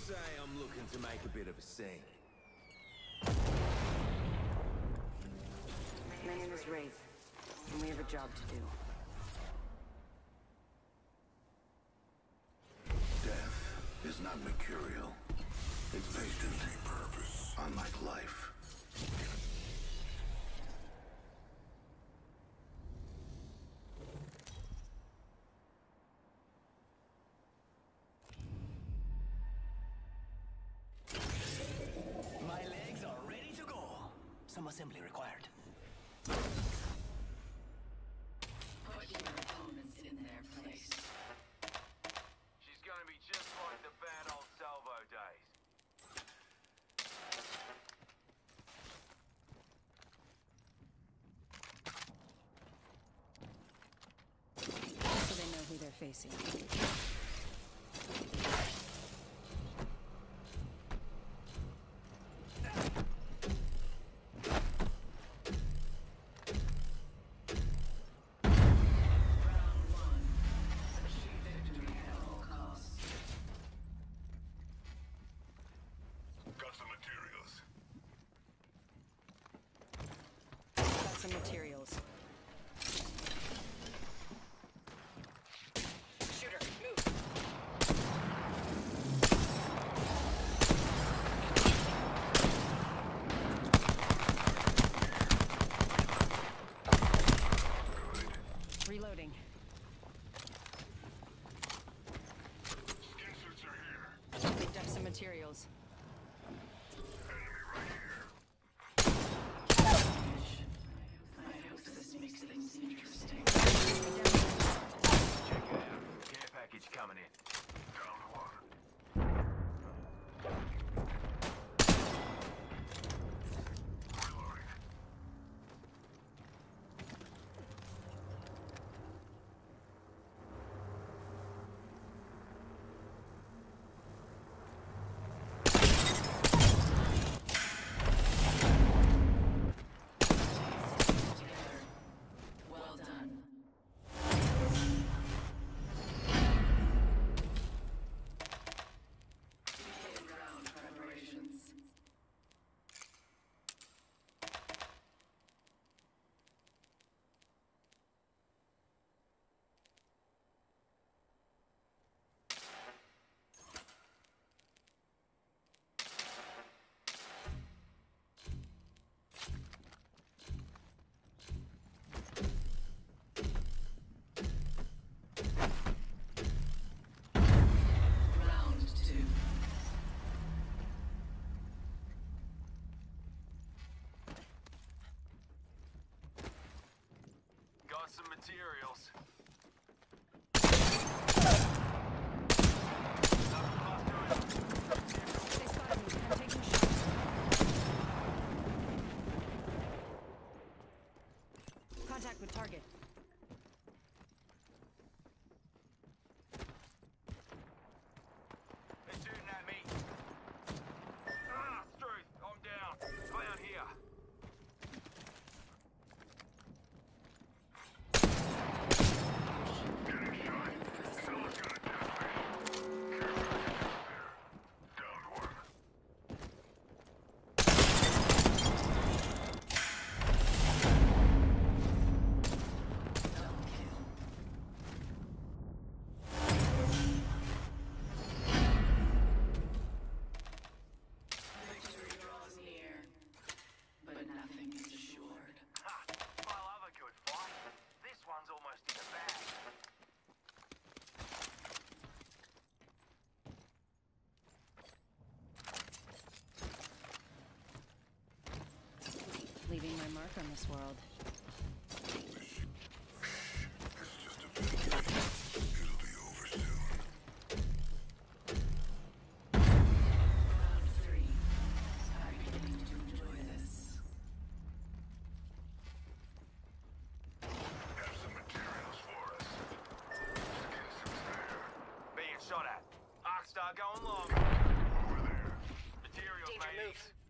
say I'm looking to make a bit of a scene. My name is Wraith, and we have a job to do. Death is not mercurial. It's based in deep purpose, unlike life. My legs are ready to go. Some assembly required. Put your opponents in their place. She's gonna be just like the bad old Salvo days. So they know who they're facing. Some materials. Shooter, move. Reloading. Skin suits are here. Picked up some materials. I hope this makes things interesting. Check it out. Care package coming in. Down one. Reloading. Together. Well done. Begin round preparations. Round two. Got some materials. They spotted me. I'm taking shots. Contact with target. They're shooting at me. Ah, Struth, I'm down. Clown here. Getting shot. Someone's gonna death me. Careful. Down one. Double kill. Victory draws near, but nothing is assured. Ha! I love a good fight. This one's almost in the bag. Leaving my mark on this world. It's just a bit. It'll be over soon. Round three. I'm beginning to enjoy this. Have some materials for us. Skin suits there. Being shot at. Arcstar going long. Over there. Materials, Danger, mateys.